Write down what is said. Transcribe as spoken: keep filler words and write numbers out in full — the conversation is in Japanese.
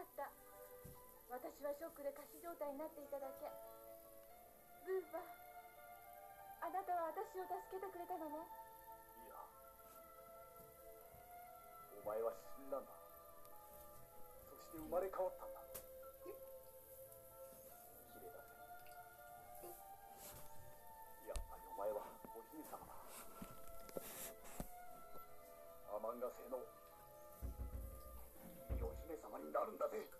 。私はショックで仮死状態になっていただけ。ブーバ、あなたは私を助けてくれたのね。 いや、お前は死んだんだ。そして生まれ変わったんだ。綺麗だぜ。やっぱりお前はお姫様だ。アマンガ星のいいお姫様になるんだぜ。